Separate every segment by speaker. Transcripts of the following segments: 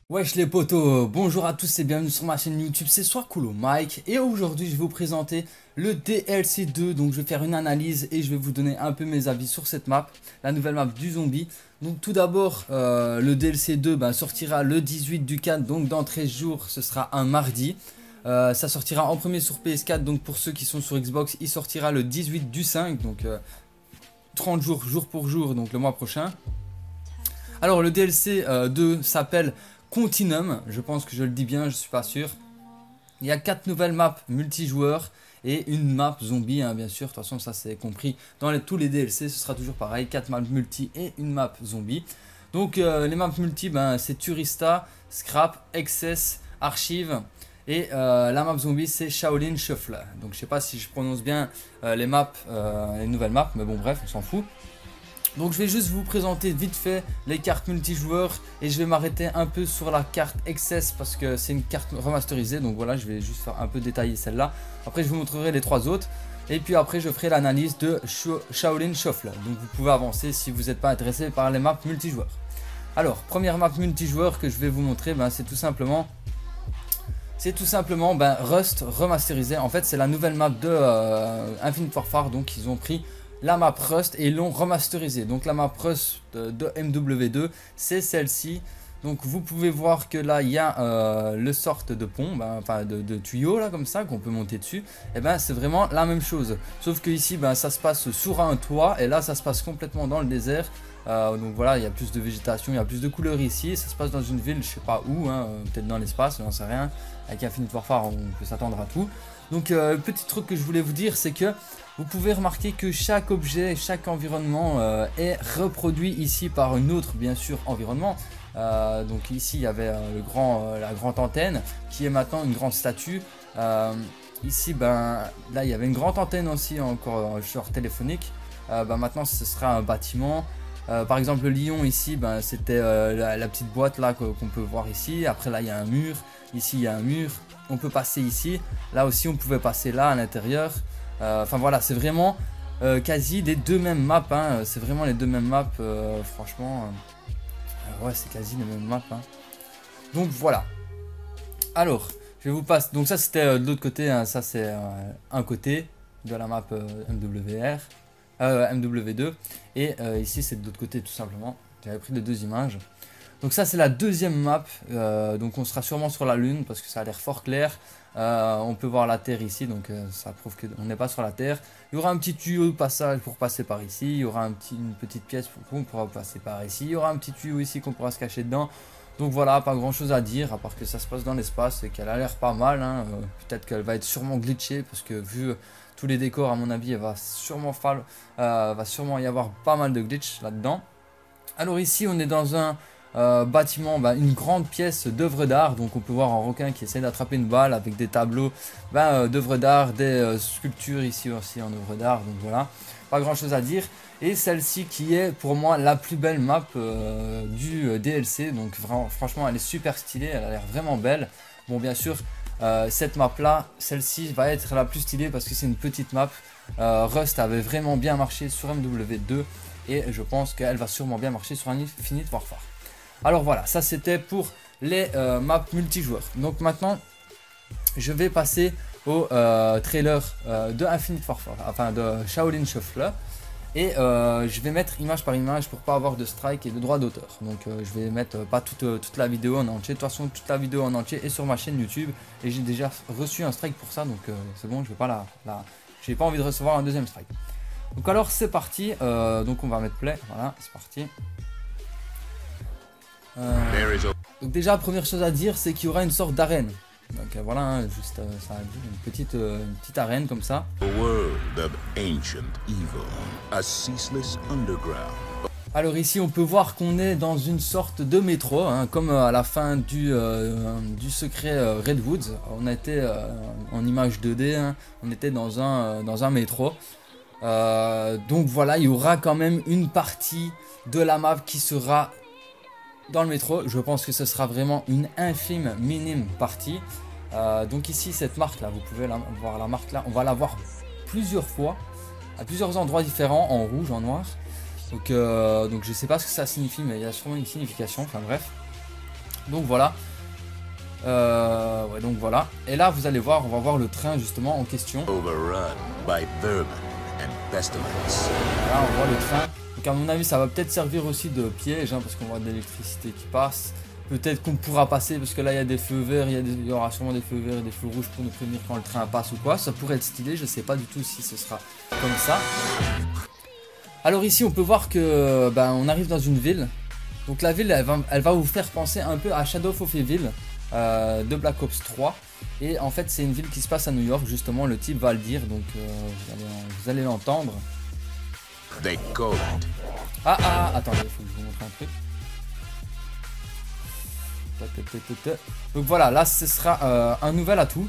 Speaker 1: Wesh les potos, bonjour à tous et bienvenue sur ma chaîne YouTube, c'est Soircoolo Mike et aujourd'hui je vais vous présenter le DLC 2, donc je vais faire une analyse et je vais vous donner un peu mes avis sur cette map, la nouvelle map du zombie. Donc tout d'abord le DLC 2 sortira le 18 du 4, donc dans 13 jours ce sera un mardi. Ça sortira en premier sur PS4, donc pour ceux qui sont sur Xbox il sortira le 18 du 5, donc 30 jours, jour pour jour, donc le mois prochain. Alors le DLC 2 s'appelle Continuum, je pense que je le dis bien, je suis pas sûr. Il y a 4 nouvelles maps multijoueurs et une map zombie, hein, bien sûr. De toute façon, ça c'est compris dans tous les DLC, ce sera toujours pareil. 4 maps multi et une map zombie. Donc les maps multi, c'est Turista, Scrap, Excess, Archive. Et la map zombie c'est Shaolin Shuffle. Donc je sais pas si je prononce bien les maps, les nouvelles maps, mais bon bref, on s'en fout. Donc je vais juste vous présenter vite fait les cartes multijoueurs et je vais m'arrêter un peu sur la carte Excess parce que c'est une carte remasterisée, donc voilà, je vais juste faire un peu détailler celle-là. Après je vous montrerai les 3 autres et puis après je ferai l'analyse de Shaolin Shuffle. Donc vous pouvez avancer si vous n'êtes pas intéressé par les maps multijoueurs. Alors première map multijoueur que je vais vous montrer, c'est tout simplement Rust remasterisé. En fait c'est la nouvelle map de Infinite Warfare, donc ils ont pris la map Rust et ils l'ont remasterisé. Donc la map Rust de MW2 c'est celle-ci. Donc vous pouvez voir que là il y a le sorte de pont, enfin de tuyau là comme ça qu'on peut monter dessus. Et c'est vraiment la même chose. Sauf que ici ça se passe sur un toit et là ça se passe complètement dans le désert. Donc voilà, il y a plus de végétation, il y a plus de couleurs ici. Ça se passe dans une ville, je sais pas où, peut-être dans l'espace, j'en sais rien. Avec Infinite Warfare on peut s'attendre à tout. Donc petit truc que je voulais vous dire, c'est que vous pouvez remarquer que chaque objet, chaque environnement est reproduit ici par une autre, bien sûr, environnement. Donc ici il y avait la grande antenne qui est maintenant une grande statue. Ici là il y avait une grande antenne aussi, encore genre téléphonique. Maintenant ce sera un bâtiment. Par exemple le lion ici c'était la petite boîte là qu'on peut voir ici. Après là il y a un mur, ici il y a un mur, on peut passer ici, là aussi on pouvait passer là à l'intérieur. Enfin voilà, c'est vraiment quasi les deux mêmes maps, c'est vraiment les deux mêmes maps, franchement ouais c'est quasi les mêmes maps, donc voilà. Alors je vais vous passer, donc ça c'était de l'autre côté, ça c'est un côté de la map MW2 et ici c'est de l'autre côté tout simplement. J'avais pris les deux images. Donc ça c'est la deuxième map, donc on sera sûrement sur la lune parce que ça a l'air fort clair. On peut voir la terre ici, donc ça prouve qu'on n'est pas sur la terre. Il y aura un petit tuyau de passage pour passer par ici. Il y aura une petite pièce qu'on pourra passer par ici. Il y aura un petit tuyau ici qu'on pourra se cacher dedans. Donc voilà, pas grand chose à dire à part que ça se passe dans l'espace et qu'elle a l'air pas mal, peut-être qu'elle va être sûrement glitchée parce que vu tous les décors à mon avis il va sûrement y avoir pas mal de glitch là-dedans. Alors ici on est dans un bâtiment, une grande pièce d'œuvres d'art. Donc on peut voir un requin qui essaie d'attraper une balle avec des tableaux d'œuvres d'art, des sculptures ici aussi en œuvres d'art. Donc voilà, pas grand chose à dire. Et celle-ci qui est pour moi la plus belle map du DLC. Donc franchement elle est super stylée, elle a l'air vraiment belle. Bon bien sûr cette map là, celle-ci va être la plus stylée parce que c'est une petite map. Rust avait vraiment bien marché sur MW2 et je pense qu'elle va sûrement bien marcher sur Infinite Warfare. Alors voilà, ça c'était pour les maps multijoueurs. Donc maintenant, je vais passer au trailer de Infinite Warfare, enfin de Shaolin Shuffle. Et je vais mettre image par image pour pas avoir de strike et de droit d'auteur. Donc je vais mettre pas toute la vidéo en entier. De toute façon, toute la vidéo en entier est sur ma chaîne YouTube. Et j'ai déjà reçu un strike pour ça, donc c'est bon, je vais pas j'ai pas envie de recevoir un deuxième strike. Donc alors c'est parti, donc on va mettre play, voilà, c'est parti. Donc déjà première chose à dire c'est qu'il y aura une sorte d'arène. Donc voilà, juste ça une petite arène comme ça. Alors ici on peut voir qu'on est dans une sorte de métro, comme à la fin du secret Redwoods. On était en image 2D, on était dans un métro. Donc voilà, il y aura quand même une partie de la map qui sera dans le métro. Je pense que ce sera vraiment une infime minime partie. Donc ici cette marque là, vous pouvez voir la marque là, on va la voir plusieurs fois à plusieurs endroits différents, en rouge, en noir. Donc je sais pas ce que ça signifie, mais il y a sûrement une signification, enfin bref. Donc voilà. Ouais, donc voilà. Et là, vous allez voir, on va voir le train justement en question.
Speaker 2: Overrun by vermin and pestilence.
Speaker 1: Là, on voit le train. Donc à mon avis, ça va peut-être servir aussi de piège, hein, parce qu'on voit de l'électricité qui passe. Peut-être qu'on pourra passer, parce que là, il y a des feux verts, il y aura sûrement des feux verts et des feux rouges pour nous prévenir quand le train passe ou quoi. Ça pourrait être stylé, je sais pas du tout si ce sera comme ça. Alors ici, on peut voir que on arrive dans une ville. Donc la ville, elle va vous faire penser un peu à Shadow of Evil de Black Ops 3. Et en fait, c'est une ville qui se passe à New York, justement, le type va le dire, donc vous allez l'entendre.
Speaker 2: They call it.
Speaker 1: Attendez, il faut que je vous montre un truc. Donc voilà, là ce sera un nouvel atout.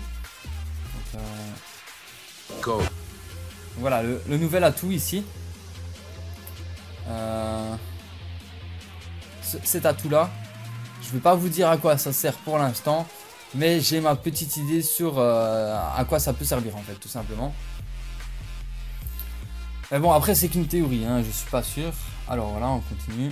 Speaker 1: Donc, voilà, le nouvel atout ici. Cet atout là, je vais pas vous dire à quoi ça sert pour l'instant, mais j'ai ma petite idée sur à quoi ça peut servir en fait, tout simplement. Mais bon, après c'est qu'une théorie, hein, je suis pas sûr. Alors voilà, on continue.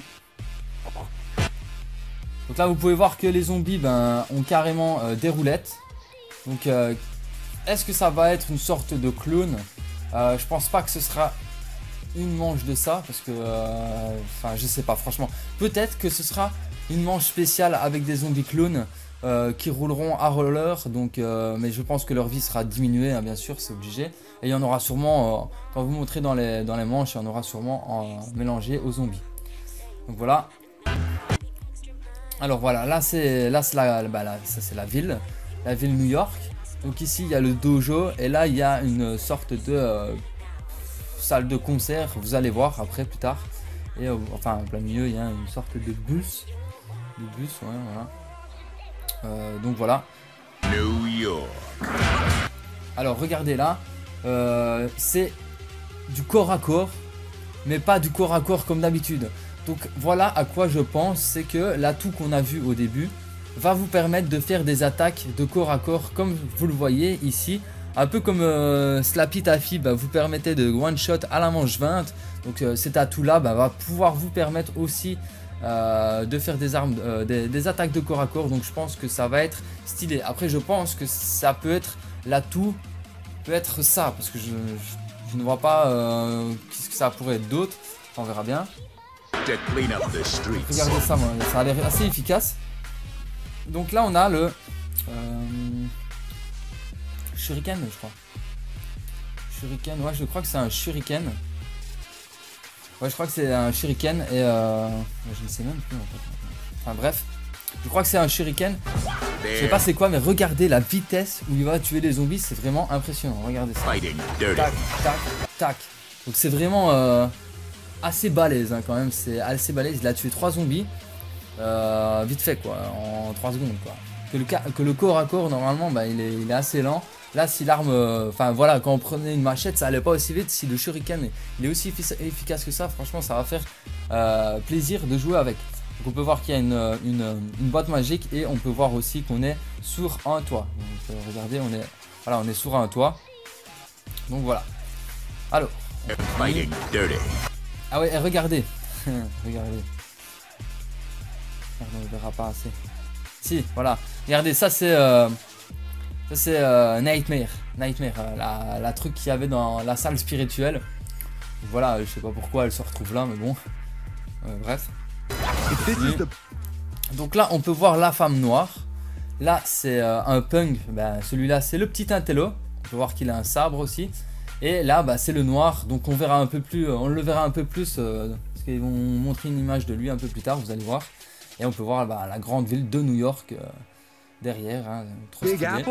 Speaker 1: Donc là vous pouvez voir que les zombies ont carrément des roulettes. Donc est-ce que ça va être une sorte de clone? Je pense pas que ce sera une manche de ça, parce que enfin je sais pas franchement. Peut-être que ce sera une manche spéciale avec des zombies clones qui rouleront à roller, donc mais je pense que leur vie sera diminuée, hein, bien sûr, c'est obligé. Et il y en aura sûrement, quand vous montrez dans les manches, il y en aura sûrement mélangé aux zombies. Donc voilà. Alors voilà, là c'est la ville New York. Donc ici il y a le dojo et là il y a une sorte de salle de concert. Vous allez voir après plus tard. Et enfin en plein milieu il y a une sorte de bus. Ouais, voilà. Donc voilà.
Speaker 2: New York.
Speaker 1: Alors regardez là, c'est du corps à corps, mais pas du corps à corps comme d'habitude. Donc voilà à quoi je pense, c'est que l'atout qu'on a vu au début va vous permettre de faire des attaques de corps à corps comme vous le voyez ici. Un peu comme Slappy Taffy vous permettait de one shot à la manche 20. Donc cet atout là va pouvoir vous permettre aussi de faire des armes, des attaques de corps à corps. Donc je pense que ça va être stylé. Après je pense que ça peut être l'atout, peut être ça, parce que je ne vois pas qu'est-ce que ça pourrait être d'autre. On verra bien. Regardez ça, ça a l'air assez efficace. Donc là on a le shuriken, je crois. Shuriken, ouais, je crois que c'est un shuriken. Ouais, je crois que c'est un shuriken et je ne sais même plus en fait. Enfin bref, je crois que c'est un shuriken. Je sais pas c'est quoi, mais regardez la vitesse où il va tuer les zombies, c'est vraiment impressionnant. Regardez ça. Tac, tac, tac. Donc c'est vraiment assez balèze, hein, quand même. C'est assez balèze. Il a tué 3 zombies vite fait quoi, en 3 secondes quoi. Que le corps à corps normalement il est assez lent. Là si l'arme, enfin voilà, quand on prenait une machette ça allait pas aussi vite. Si le shuriken il est aussi efficace que ça, franchement ça va faire plaisir de jouer avec. Donc on peut voir qu'il y a une boîte magique et on peut voir aussi qu'on est sur un toit. Donc regardez, on est sur un toit. Donc voilà. Alors. Ah ouais, regardez. Regardez. On ne verra pas assez. Si, voilà. Regardez, ça c'est Nightmare. La truc qu'il y avait dans la salle spirituelle. Voilà, je sais pas pourquoi elle se retrouve là, mais bon. Bref. Donc là, on peut voir la femme noire. Là, c'est un punk. Celui-là, c'est le petit intello. On peut voir qu'il a un sabre aussi. Et là, c'est le noir. Donc on verra un peu plus. On le verra un peu plus parce qu'ils vont montrer une image de lui un peu plus tard. Vous allez voir. Et on peut voir la grande ville de New York derrière. Hein, trop stylé.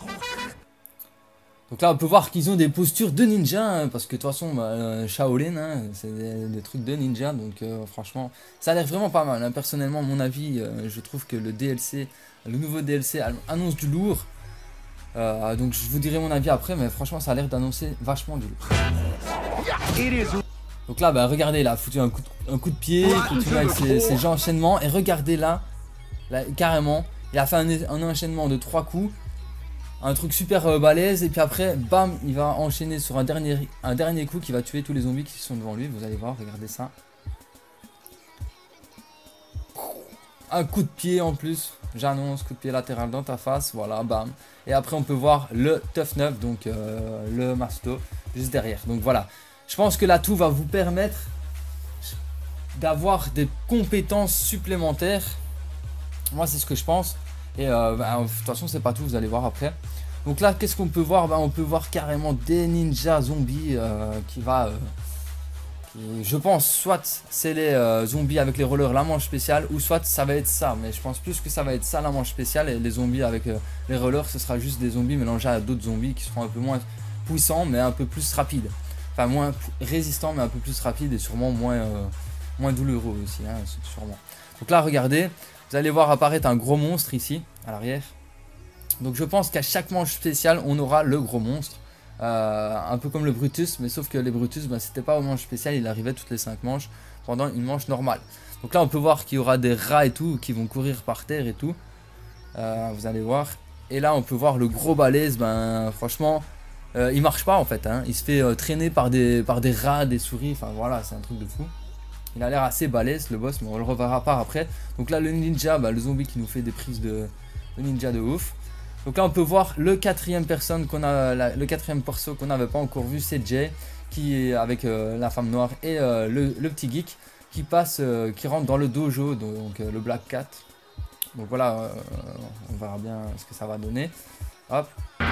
Speaker 1: Donc là, on peut voir qu'ils ont des postures de ninja, hein, parce que de toute façon, Shaolin, hein, c'est des trucs de ninja. Donc franchement, ça a l'air vraiment pas mal. Hein. Personnellement, à mon avis, je trouve que le nouveau DLC annonce du lourd. Donc je vous dirai mon avis après, mais franchement, ça a l'air d'annoncer vachement du lourd. Donc là, regardez, il a foutu un coup de pied, il continue avec ses enchaînements. Et regardez là, carrément, il a fait un enchaînement de 3 coups. Un truc super balèze. Et puis après, bam, il va enchaîner sur un dernier coup qui va tuer tous les zombies qui sont devant lui. Vous allez voir, regardez ça. un coup de pied en plus. J'annonce, coup de pied latéral dans ta face. Voilà, bam. Et après, on peut voir le Tough 9, donc le Masto, juste derrière. Donc voilà. Je pense que l'atout va vous permettre d'avoir des compétences supplémentaires. Moi, c'est ce que je pense. Et de toute façon, c'est pas tout, vous allez voir après. Donc là, qu'est-ce qu'on peut voir? On peut voir carrément des ninjas zombies je pense, soit c'est les zombies avec les rollers, la manche spéciale, ou soit ça va être ça. Mais je pense plus que ça va être ça, la manche spéciale, et les zombies avec les rollers, ce sera juste des zombies mélangés à d'autres zombies qui seront un peu moins puissants, mais un peu plus rapides. Enfin, moins résistants, mais un peu plus rapides, et sûrement moins douloureux aussi, hein, sûrement. Donc là, regardez, vous allez voir apparaître un gros monstre ici, à l'arrière. Donc je pense qu'à chaque manche spéciale, on aura le gros monstre. Un peu comme le Brutus, mais sauf que les Brutus, c'était pas aux manches spéciales, il arrivait toutes les 5 manches pendant une manche normale. Donc là, on peut voir qu'il y aura des rats et tout qui vont courir par terre et tout. Vous allez voir. Et là, on peut voir le gros balèze, franchement, il marche pas en fait. Hein. Il se fait traîner par des rats, des souris, enfin voilà, c'est un truc de fou. Il a l'air assez balèze le boss, mais on le reverra pas après. Donc là, le ninja, le zombie qui nous fait des prises de ninja de ouf. Donc là on peut voir le quatrième perso qu'on n'avait pas encore vu, c'est Jay, qui est avec la femme noire et le petit geek qui rentre dans le dojo, donc le Black Cat. Donc voilà, on verra bien ce que ça va donner. Hop.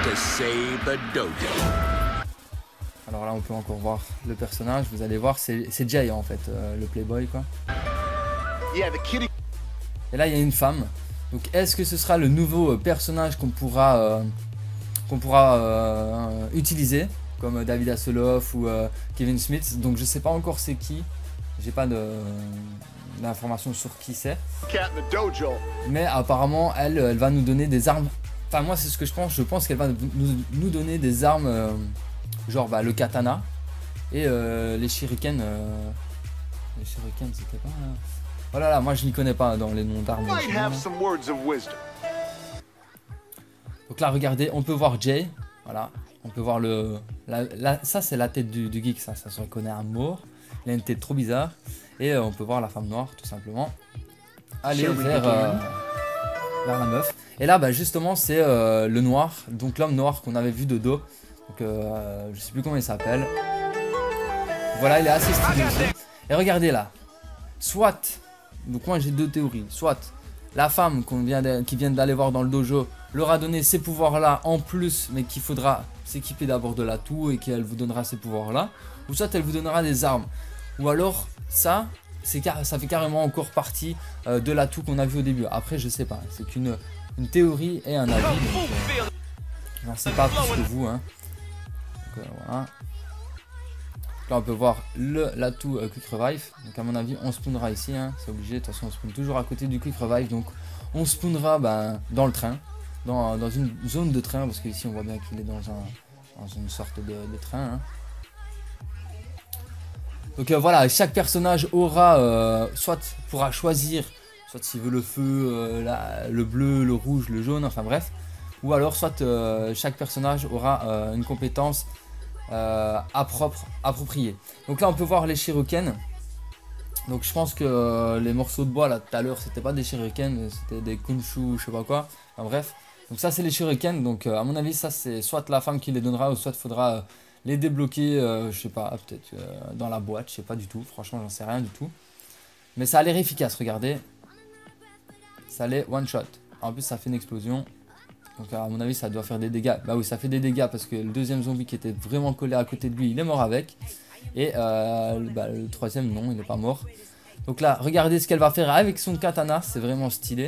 Speaker 1: Alors là on peut encore voir le personnage, vous allez voir, c'est Jay en fait, le playboy quoi. Et là il y a une femme. Donc est-ce que ce sera le nouveau personnage qu'on pourra utiliser comme David Hasselhoff ou Kevin Smith? Donc je sais pas encore c'est qui, j'ai pas d'informations sur qui c'est. Mais apparemment elle va nous donner des armes. Enfin moi c'est ce que je pense qu'elle va nous donner des armes genre le katana et les shurikens. Les shurikens c'était pas... Voilà, là, moi je n'y connais pas dans les noms d'armes. Donc là, regardez, on peut voir Jay. Voilà, on peut voir ça, c'est la tête du geek, ça se reconnaît à mort. Il a une tête trop bizarre. Et on peut voir la femme noire, tout simplement. Aller vers la meuf. Et là, justement, c'est le noir. Donc l'homme noir qu'on avait vu de dos. Donc, je sais plus comment il s'appelle. Voilà, il est assez stylé aussi. Et regardez là. Soit... Donc moi j'ai deux théories, soit la femme qui vient d'aller voir dans le dojo leur a donné ces pouvoirs là en plus, mais qu'il faudra s'équiper d'abord de l'atout et qu'elle vous donnera ces pouvoirs là, ou soit elle vous donnera des armes, ou alors ça fait carrément encore partie de l'atout qu'on a vu au début. Après je sais pas, c'est qu'une théorie et un avis, donc j'en sais pas plus que vous hein. Donc, voilà. Là on peut voir l'atout Quick Revive. Donc à mon avis on spawnera ici hein. C'est obligé, de toute façon on spawn toujours à côté du Quick Revive. Donc on spawnera dans le train, dans une zone de train, parce qu'ici on voit bien qu'il est dans une sorte de train hein. Donc voilà, chaque personnage aura pourra choisir, soit s'il veut le feu, le bleu, le rouge, le jaune, enfin bref. Ou alors soit chaque personnage aura une compétence approprié. Donc là on peut voir les shurikens. Donc je pense que les morceaux de bois là tout à l'heure c'était pas des shurikens, c'était des kunshu, je sais pas quoi. Enfin bref. Donc ça c'est les shurikens. Donc à mon avis ça c'est soit la femme qui les donnera, ou soit il faudra les débloquer, je sais pas, peut-être dans la boîte, je sais pas du tout. Franchement j'en sais rien du tout. Mais ça a l'air efficace, regardez. Ça l'est one shot. En plus ça fait une explosion. Donc à mon avis ça doit faire des dégâts. Bah oui ça fait des dégâts parce que le deuxième zombie qui était vraiment collé à côté de lui il est mort avec. Et le troisième non, il n'est pas mort. Donc là regardez ce qu'elle va faire avec son katana, c'est vraiment stylé.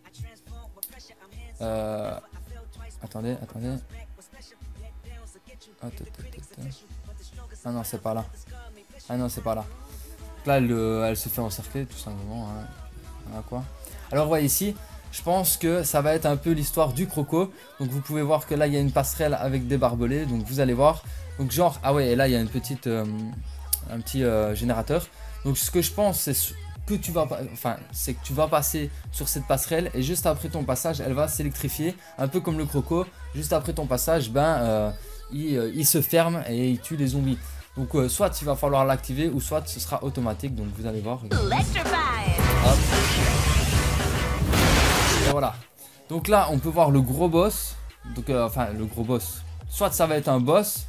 Speaker 1: Attendez. Ah non c'est pas là. Donc là elle se fait encercler tout simplement hein. Voilà quoi. Alors voyez ici, je pense que ça va être un peu l'histoire du croco. Donc vous pouvez voir que là il y a une passerelle avec des barbelés. Donc vous allez voir. Donc genre, ah ouais, et là il y a un petit générateur. Donc ce que je pense c'est que tu vas passer sur cette passerelle. Et juste après ton passage elle va s'électrifier. Un peu comme le croco. Juste après ton passage il se ferme et il tue les zombies. Donc soit il va falloir l'activer, ou soit ce sera automatique. Donc vous allez voir. Hop. Donc là, on peut voir le gros boss. Donc, enfin, le gros boss. Soit ça va être un boss,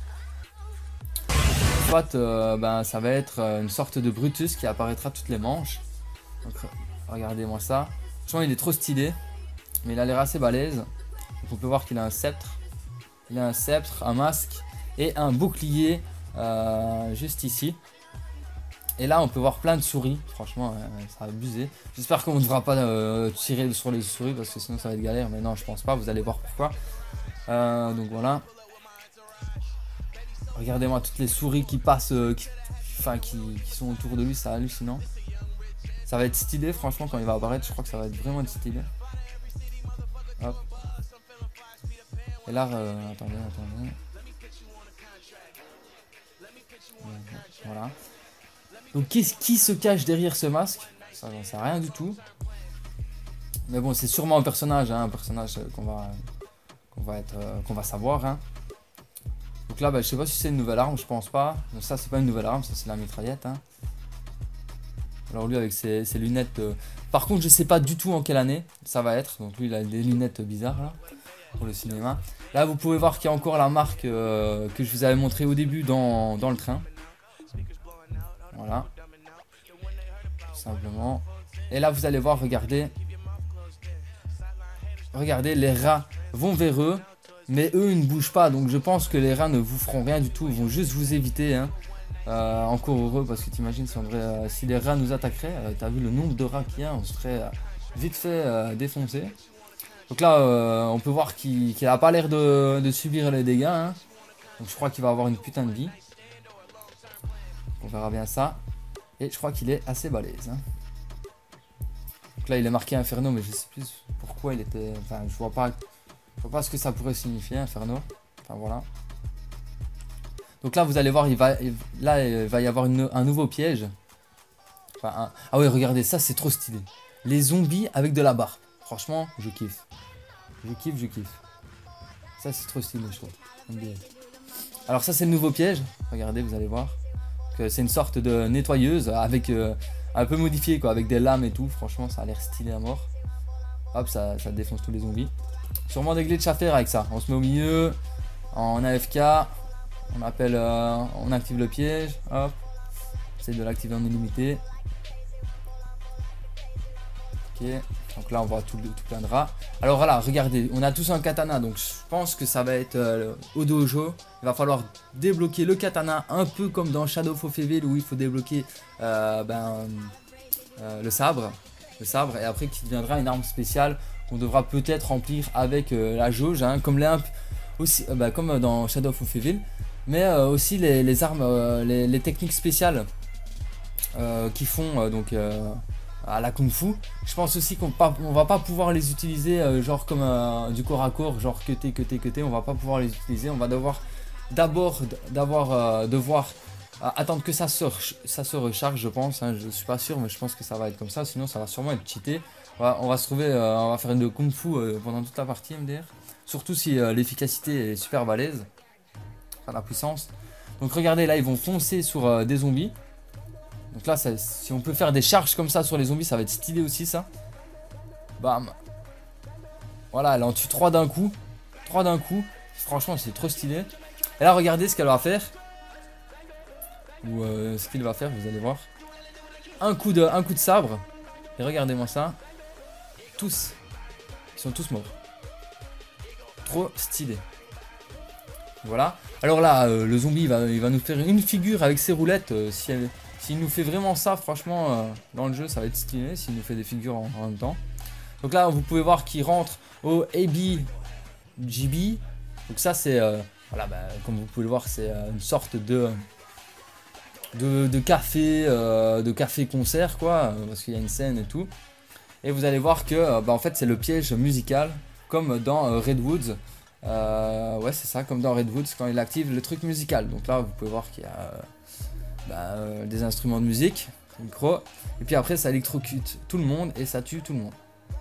Speaker 1: soit ben, ça va être une sorte de Brutus qui apparaîtra toutes les manches. Donc, regardez-moi ça. Franchement, il est trop stylé, mais il a l'air assez balèze. Donc, on peut voir qu'il a un sceptre. Il a un sceptre, un masque et un bouclier juste ici. Et là, on peut voir plein de souris. Franchement, ça va abuser. J'espère qu'on ne devra pas tirer sur les souris parce que sinon ça va être galère. Mais non, je pense pas. Vous allez voir pourquoi. Donc voilà. Regardez-moi toutes les souris qui passent, qui sont autour de lui. C'est hallucinant. Ça va être stylé. Franchement, quand il va apparaître, je crois que ça va être vraiment stylé. Hop. Et là, attendez. Voilà. Donc qui se cache derrière ce masque? Ça j'en sais rien du tout. Mais bon, c'est sûrement un personnage qu'on va savoir. Hein. Donc là, bah, je sais pas si c'est une nouvelle arme, je pense pas. Donc ça, c'est pas une nouvelle arme, ça c'est la mitraillette. Hein. Alors lui avec ses lunettes. Par contre, je sais pas du tout en quelle année ça va être. Donc lui, il a des lunettes bizarres là pour le cinéma. Là, vous pouvez voir qu'il y a encore la marque que je vous avais montré au début dans le train. Voilà. Tout simplement. Et là, vous allez voir, regardez. Regardez, les rats vont vers eux. Mais eux, ils ne bougent pas. Donc, je pense que les rats ne vous feront rien du tout. Ils vont juste vous éviter. Hein. Encore heureux, parce que t'imagines si les rats nous attaqueraient. T'as vu le nombre de rats qu'il y a. On se ferait vite fait défoncer. Donc là, on peut voir qu'il n'a pas l'air de subir les dégâts. Hein. Donc, je crois qu'il va avoir une putain de vie. On verra bien ça. Et je crois qu'il est assez balèze. Hein. Donc là, il est marqué Inferno, mais je sais plus pourquoi il était. Enfin, je vois pas ce que ça pourrait signifier, Inferno. Enfin, voilà. Donc là, vous allez voir, il va y avoir un nouveau piège. Enfin, ah ouais, regardez, ça, c'est trop stylé. Les zombies avec de la barbe. Franchement, je kiffe. Je kiffe. Ça, c'est trop stylé, je trouve. Alors ça, c'est le nouveau piège. Regardez, vous allez voir. C'est une sorte de nettoyeuse avec un peu modifié quoi, avec des lames et tout. Franchement, ça a l'air stylé à mort. Hop, ça défonce tous les zombies. Sûrement des glitches à faire avec ça. On se met au milieu, en AFK, on active le piège. Hop, c'est de l'activer en illimité. Ok, donc là on voit tout plein de rats. Alors voilà, regardez, on a tous un katana, donc je pense que ça va être au dojo. Il va falloir débloquer le katana, un peu comme dans Shadow of Evil où il faut débloquer le sabre. Et après qui deviendra une arme spéciale qu'on devra peut-être remplir avec la jauge, hein, comme dans Shadow of Evil. Mais aussi les armes, les techniques spéciales qui font à la kung fu. Je pense aussi qu'on va pas pouvoir les utiliser genre comme du corps à corps, genre cutter, on va pas pouvoir les utiliser. On va devoir devoir attendre que ça se recharge, je pense. Hein. Je suis pas sûr, mais je pense que ça va être comme ça. Sinon, ça va sûrement être cheaté. On va se trouver, on va faire une kung fu pendant toute la partie MDR. Surtout si l'efficacité est super balèze. Enfin, la puissance. Donc regardez, là, ils vont foncer sur des zombies. Donc là, si on peut faire des charges comme ça sur les zombies, ça va être stylé aussi, ça. Bam. Voilà, elle en tue 3 d'un coup. Franchement, c'est trop stylé. Et là, regardez ce qu'elle va faire. Ou ce qu'il va faire, vous allez voir. Un coup de sabre. Et regardez-moi ça. Ils sont tous morts. Trop stylé. Voilà. Alors là, le zombie, il va nous faire une figure avec ses roulettes. S'il nous fait vraiment ça, franchement, dans le jeu, ça va être stylé. S'il nous fait des figures en même temps. Donc là, vous pouvez voir qu'il rentre au ABGB. Donc ça, c'est... voilà, comme vous pouvez le voir, c'est une sorte de café concert, quoi. Parce qu'il y a une scène et tout. Et vous allez voir que, en fait, c'est le piège musical. Comme dans Redwoods. Ouais, c'est ça, comme dans Redwoods, quand il active le truc musical. Donc là, vous pouvez voir qu'il y a... des instruments de musique, micro, et puis après ça électrocute tout le monde et ça tue tout le monde.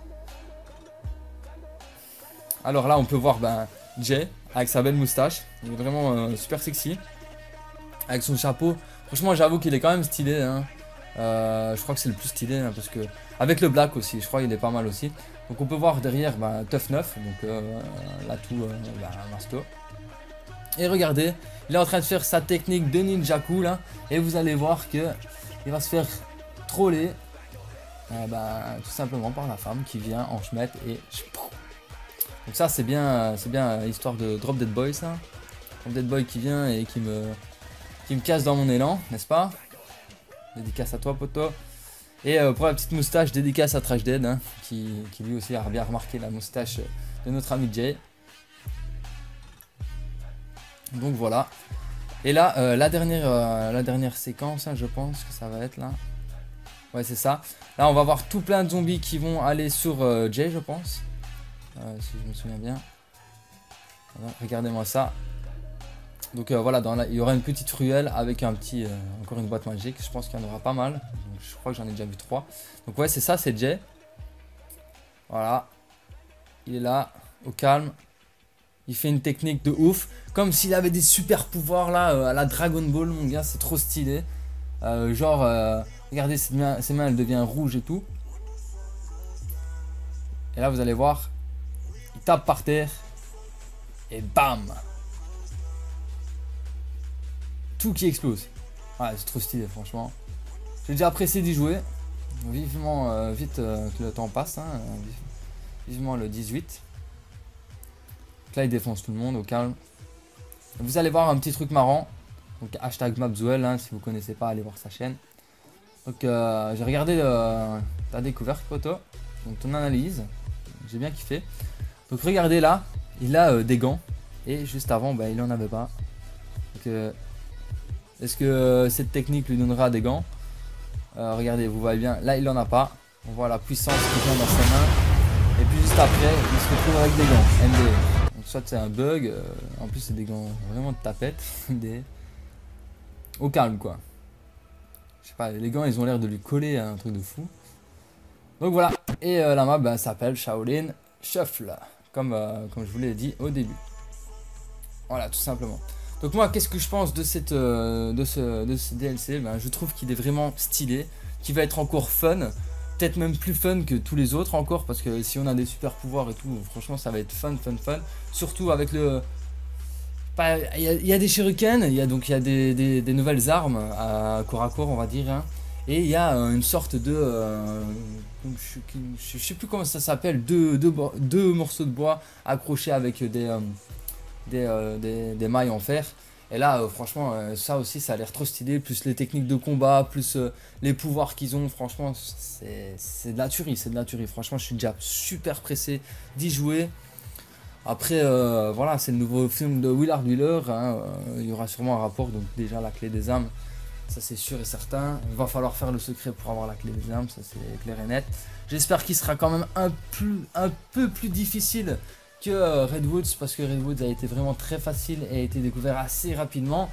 Speaker 1: Alors là on peut voir Jay avec sa belle moustache, il est vraiment super sexy avec son chapeau. Franchement j'avoue qu'il est quand même stylé, hein. Je crois que c'est le plus stylé hein, parce que avec le black aussi, je crois qu'il est pas mal aussi. Donc on peut voir derrière Tough 9, donc l'atout Masto. Et regardez, il est en train de faire sa technique de ninjaku là, et vous allez voir que il va se faire troller tout simplement par la femme qui vient en chemette et donc ça c'est bien histoire de Drop Dead Boy ça. Drop Dead Boy qui vient et qui me casse dans mon élan, n'est-ce pas? Dédicace à toi poto. Et pour la petite moustache, dédicace à Trash Dead hein, qui lui aussi a bien remarqué la moustache de notre ami Jay. Donc voilà. Et là la dernière séquence hein, je pense que ça va être là. Ouais c'est ça. Là on va voir tout plein de zombies qui vont aller sur Jay je pense. Si je me souviens bien. Voilà, regardez-moi ça. Donc voilà, il y aura une petite ruelle avec encore une boîte magique. Je pense qu'il y en aura pas mal. Donc, je crois que j'en ai déjà vu 3. Donc ouais c'est ça, c'est Jay. Voilà. Il est là, au calme. Il fait une technique de ouf. Comme s'il avait des super pouvoirs là, à la Dragon Ball mon gars, c'est trop stylé. Regardez ses mains, elles deviennent rouges et tout. Et là vous allez voir, il tape par terre. Et bam! Tout qui explose. Ah, c'est trop stylé franchement. J'ai déjà apprécié d'y jouer. Vivement, vite que le temps passe. Hein, vivement le 18. Donc là il défonce tout le monde au calme. Vous allez voir un petit truc marrant. Donc hashtag Mapzuel hein, si vous connaissez pas allez voir sa chaîne. Donc j'ai regardé ta découverte photo. Donc ton analyse. J'ai bien kiffé. Donc regardez là. Il a des gants. Et juste avant il en avait pas. Donc est-ce que cette technique lui donnera des gants? Regardez vous voyez bien. Là il en a pas. On voit la puissance qui vient dans ses mains. Et puis juste après il se retrouve avec des gants. MD. Donc soit c'est un bug. En plus c'est des gants vraiment de tapette. Au calme quoi. Je sais pas, les gants ils ont l'air de lui coller à un truc de fou. Donc voilà. Et la map s'appelle Shaolin Shuffle. Comme je vous l'ai dit au début. Voilà tout simplement. Donc moi qu'est-ce que je pense de ce DLC? Je trouve qu'il est vraiment stylé. Qu'il va être encore fun. Peut-être même plus fun que tous les autres encore. Parce que si on a des super pouvoirs et tout. Franchement ça va être fun. Surtout avec le... Il y a des shurikens, il y a des nouvelles armes à corps on va dire hein. Et il y a une sorte de je sais plus comment ça s'appelle, deux morceaux de bois accrochés avec des mailles en fer. Et là franchement ça aussi ça a l'air trop stylé, plus les techniques de combat, plus les pouvoirs qu'ils ont, franchement c'est de la tuerie, franchement je suis déjà super pressé d'y jouer. Après voilà c'est le nouveau film de Willard Wheeler hein, il y aura sûrement un rapport, donc déjà la clé des âmes ça c'est sûr et certain. Il va falloir faire le secret pour avoir la clé des âmes, ça c'est clair et net. J'espère qu'il sera quand même un peu plus difficile que Redwoods, parce que Redwoods a été vraiment très facile et a été découvert assez rapidement.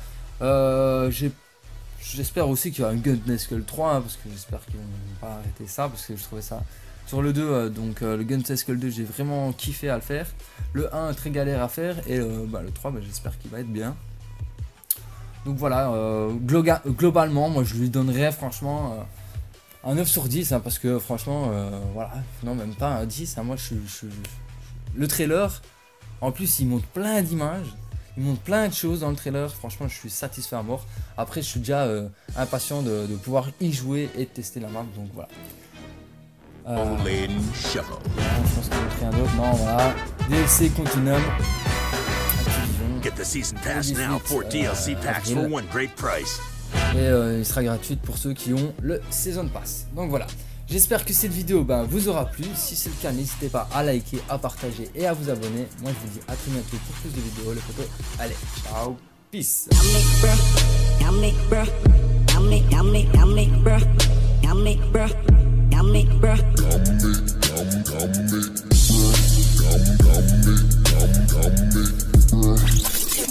Speaker 1: J'espère aussi qu'il y aura un Gun Skull 3 hein, parce que j'espère qu'ils vont pas arrêter ça, parce que je trouvais ça sur le 2 le Gun Skull 2 j'ai vraiment kiffé à le faire. Le 1 très galère à faire et le 3 j'espère qu'il va être bien. Donc voilà, globalement moi je lui donnerais franchement un 9 sur 10 hein, parce que franchement voilà, non même pas un 10 hein, moi le trailer en plus il montre plein d'images, il montre plein de choses dans le trailer, franchement je suis satisfait à mort. Après je suis déjà impatient de pouvoir y jouer et de tester la map, donc voilà. Je pense qu'il n'y a rien d'autre, non voilà, DLC Continuum.
Speaker 2: Get the season pass now. 4 DLC packs for one great price.
Speaker 1: Et il sera gratuit pour ceux qui ont le Season Pass. Donc voilà. J'espère que cette vidéo vous aura plu. Si c'est le cas, n'hésitez pas à liker, à partager et à vous abonner. Moi je vous dis à très bientôt pour plus de vidéos. Les photos. Allez, ciao, peace. Bruh.